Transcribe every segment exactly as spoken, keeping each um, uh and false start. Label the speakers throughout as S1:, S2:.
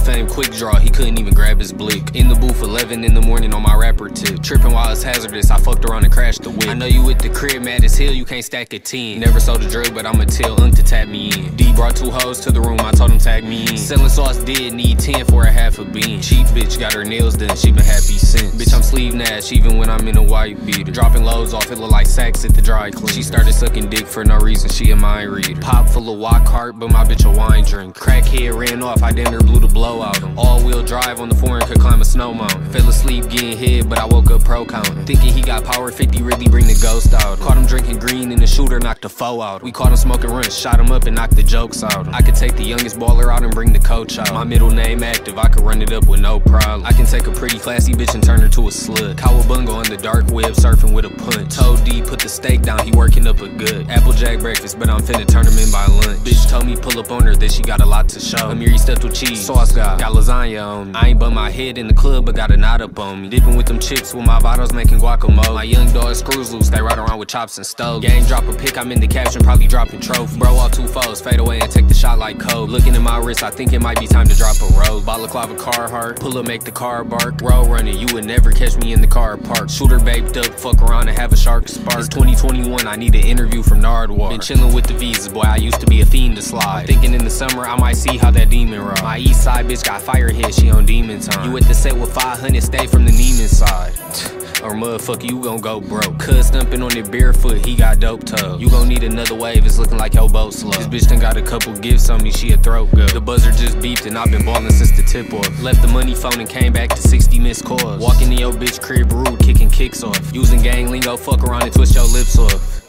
S1: Fame quick draw, he couldn't even grab his blick. In the booth, eleven in the morning on my rapper tip. Tripping while it's hazardous, I fucked around and crashed the whip. I know you with the crib, mad as hell, you can't stack a ten. Never sold a drug, but I'ma tell Unk to tap me in. D brought two hoes to the room, I told him tag me in. Selling sauce did need ten for a half a bean. Cheap bitch got her nails done, she been happy since. Bitch, I'm sleeve Nash, even when I'm in a white beater. Dropping loads off, it look like sacks at the dry clean. She started sucking dick for no reason, she a mind reader. Pop full of walk heart, but my bitch a wine drink. Crackhead ran off, I damn near blew the blow out him. All wheel drive on the foreign, could climb a snow mountain. Fell asleep getting hit, but I woke up pro counting. Thinking he got power, fifty really bring the ghost out. Caught him drinking green and the shooter knocked the foe out. We caught him smoking runs, shot him up and knocked the jokes out. I could take the youngest baller out and bring the coach out. My middle name active, I could run it up with no problem. I can take a pretty classy bitch and turn her to a slut. Cowabunga on the dark web, surfing with a punch. Toe D put the steak down, he working up a good Applejack breakfast, but I'm finna turn him in by lunch. Bitch told me pull up on her that she got a lot to show. Amiri stuffed with cheese, sauce guy, got lasagna on me. I ain't bump my head in the club, but got a knot up on me. Dipping with them chips with my vitals, making guacamole. My young dog screws loose, they ride around with chops and stoves. Gang drop a pic, I'm in the caption, probably dropping trophy. Bro, all two foes, fade away and take the shot like code. Looking at my wrist, I think it might be time to drop a rose. Balaclava Carhartt, pull up, make the car bark. Road running, you would never catch me in the car park. Shooter baked up, fuck around and have a shark spark. It's twenty twenty-one, I need an interview from Nardwuar. Been chilling with the visas, boy, I used to be a fiend to slide. I'm thinking in the summer, I might see how that demon ride. My east side bitch got fire hit, she on demon time. You at the set with five hundred, stay from the Neiman side. Or motherfucker, you gon' go broke. Cuz stumping on it barefoot, he got dope toes. You gon' need another wave, it's looking like your boat slow. This bitch done got a couple gifts on me, she a throat go. The buzzer just beeped and I've been ballin' since the tip off. Left the money phone and came back to sixty missed calls. Walking in your bitch crib rude, kicking kicks off. Using gang lingo, fuck around and twist your lips off.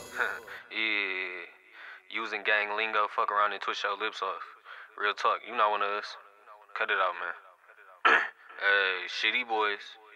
S1: Yeah, using gang lingo, fuck around and twist your lips off. Real talk, you not one of us. Cut it out, man. Hey, shitty boys.